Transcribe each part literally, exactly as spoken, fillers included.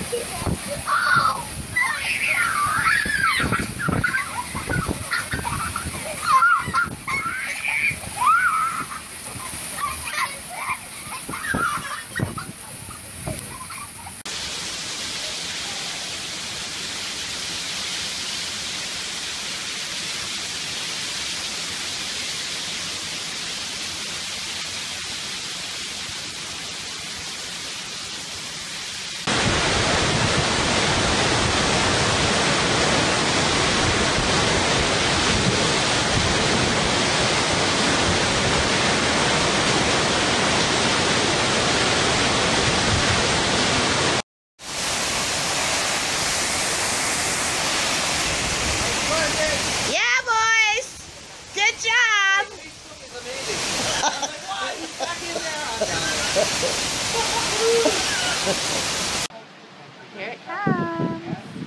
Here it comes.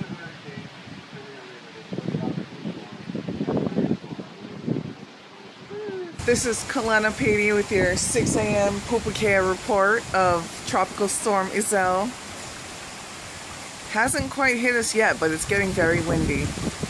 This is Kalana Pady with your six A M Pupukea report of Tropical Storm Iselle. Hasn't quite hit us yet, but it's getting very windy.